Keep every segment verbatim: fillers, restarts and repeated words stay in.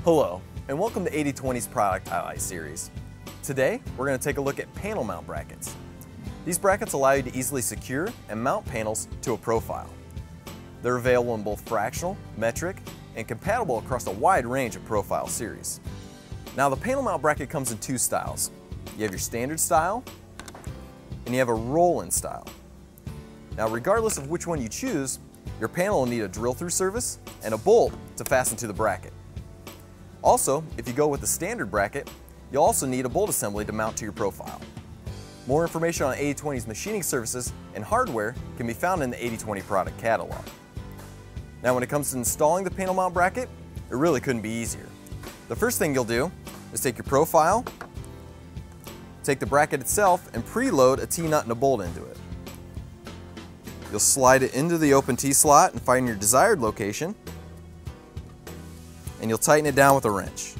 Hello, and welcome to eighty twenty's Product Highlight Series. Today, we're going to take a look at panel mount brackets. These brackets allow you to easily secure and mount panels to a profile. They're available in both fractional, metric, and compatible across a wide range of profile series. Now, the panel mount bracket comes in two styles. You have your standard style, and you have a roll-in style. Now, regardless of which one you choose, your panel will need a drill-through surface and a bolt to fasten to the bracket. Also, if you go with the standard bracket, you'll also need a bolt assembly to mount to your profile. More information on eighty twenty's machining services and hardware can be found in the eighty twenty product catalog. Now, when it comes to installing the panel mount bracket, it really couldn't be easier. The first thing you'll do is take your profile, take the bracket itself, and preload a T-nut and a bolt into it. You'll slide it into the open T-slot and find your desired location, and you'll tighten it down with a wrench.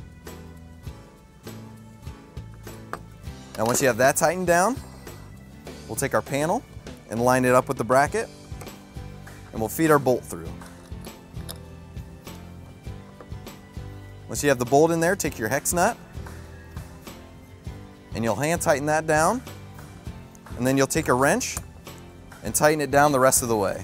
Now, once you have that tightened down, we'll take our panel and line it up with the bracket, and we'll feed our bolt through. Once you have the bolt in there, take your hex nut, and you'll hand tighten that down, and then you'll take a wrench and tighten it down the rest of the way.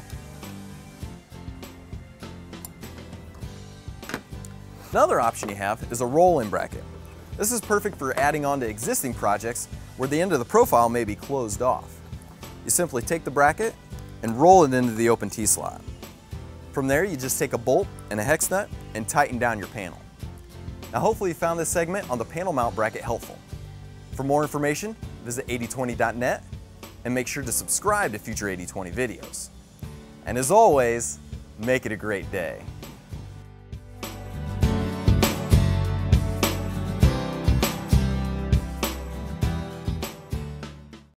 Another option you have is a roll-in bracket. This is perfect for adding on to existing projects where the end of the profile may be closed off. You simply take the bracket and roll it into the open T-slot. From there, you just take a bolt and a hex nut and tighten down your panel. Now, hopefully you found this segment on the panel mount bracket helpful. For more information, visit eighty twenty dot net and make sure to subscribe to future eighty twenty videos. And as always, make it a great day.